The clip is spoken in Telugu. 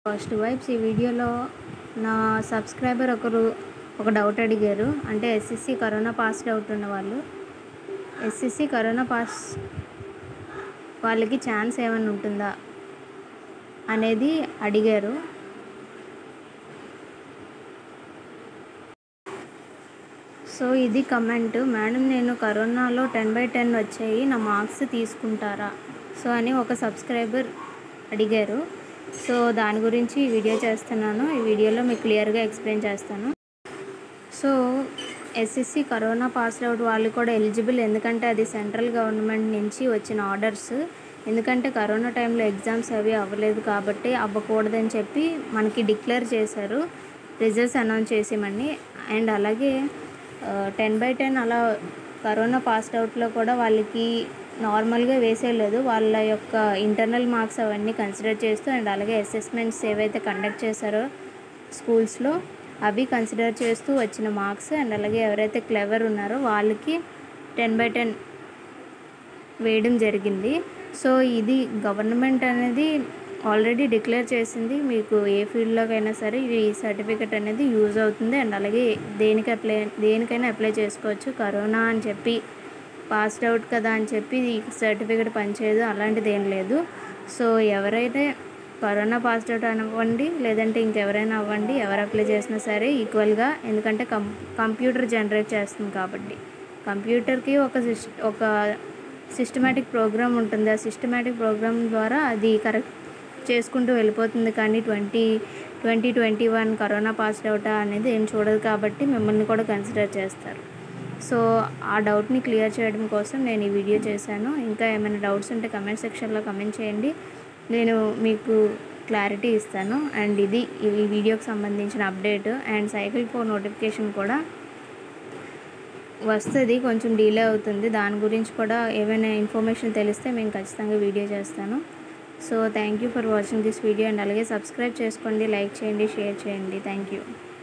Positive vibes. ఈ వీడియోలో నా సబ్స్క్రైబర్ ఒక డౌట్ అడిగారు. అంటే ఎస్ఎస్సి కరోనా పాస్డ్ అవుట్ ఉన్న వాళ్ళు, ఎస్ఎస్సి కరోనా పాస్ వాళ్ళకి ఛాన్స్ ఏమైనా ఉంటుందా అనేది అడిగారు. సో ఇది కమెంట్. మేడం, నేను కరోనాలో 10/10 వచ్చాయి, నా మార్క్స్ తీసుకుంటారా సో అని ఒక సబ్స్క్రైబర్ అడిగారు. సో దాని గురించి ఈ వీడియో చేస్తున్నాను. ఈ వీడియోలో మీకు క్లియర్గా ఎక్స్ప్లెయిన్ చేస్తాను. So SSC corona pass out వాళ్ళు కూడా ఎలిజిబుల్, ఎందుకంటే అది సెంట్రల్ గవర్నమెంట్ నుంచి వచ్చిన ఆర్డర్స్. ఎందుకంటే కరోనా టైంలో ఎగ్జామ్స్ అవి అవ్వలేదు కాబట్టి అవ్వకూడదని చెప్పి మనకి డిక్లేర్ చేశారు, రిజల్ట్స్ అనౌన్స్ చేసేమని. అండ్ అలాగే 10/10 అలా కరోనా పాస్డ్ అవుట్లో కూడా వాళ్ళకి నార్మల్గా వేసేయలేదు, వాళ్ళ యొక్క ఇంటర్నల్ మార్క్స్ అవన్నీ కన్సిడర్ చేస్తూ అండ్ అలాగే అసెస్మెంట్స్ ఏవైతే కండక్ట్ చేశారో స్కూల్స్లో అవి కన్సిడర్ చేస్తూ వచ్చిన మార్క్స్. అండ్ అలాగే ఎవరైతే క్లెవర్ ఉన్నారో వాళ్ళకి 10/10 వేయడం జరిగింది. సో ఇది గవర్నమెంట్ అనేది ఆల్రెడీ డిక్లేర్ చేసింది, మీకు ఏ ఫీల్డ్లోకైనా సరే ఈ సర్టిఫికెట్ అనేది యూజ్ అవుతుంది. అండ్ అలాగే దేనికైనా అప్లై చేసుకోవచ్చు. కరోనా అని చెప్పి పాస్డ్ అవుట్ కదా అని చెప్పి ఈ సర్టిఫికెట్ పనిచేయదు, అలాంటిది ఏం లేదు. సో ఎవరైతే కరోనా పాస్డ్ అవుట్ అవ్వండి, లేదంటే ఇంకెవరైనా అవ్వండి, ఎవరు అప్లై చేసినా సరే ఈక్వల్గా, ఎందుకంటే కంప్యూటర్ జనరేట్ చేస్తుంది కాబట్టి. కంప్యూటర్కి ఒక సిస్టమేటిక్ ప్రోగ్రామ్ ఉంటుంది, ఆ సిస్టమేటిక్ ప్రోగ్రామ్ ద్వారా అది కరెక్ట్ చేసుకుంటూ వెళ్ళిపోతుంది. కానీ 2021 కరోనా పాస్డ్ అవుటా అనేది ఏం చూడదు కాబట్టి మిమ్మల్ని కూడా కన్సిడర్ చేస్తారు. సో ఆ డౌట్ని క్లియర్ చేయడం కోసం నేను ఈ వీడియో చేశాను. ఇంకా ఏమైనా డౌట్స్ ఉంటే కమెంట్ సెక్షన్లో కమెంట్ చేయండి, నేను మీకు క్లారిటీ ఇస్తాను. అండ్ ఇది ఈ వీడియోకి సంబంధించిన అప్డేట్. అండ్ సైకిల్ 4 నోటిఫికేషన్ కూడా వస్తుంది, కొంచెం డిలే అవుతుంది. దాని గురించి కూడా ఏమైనా ఇన్ఫర్మేషన్ తెలిస్తే మేము ఖచ్చితంగా వీడియో చేస్తాను. So thank you for watching this video. And అలాగే సబ్స్క్రైబ్ చేసుకోండి, లైక్ చేయండి, షేర్ చేయండి. Thank you.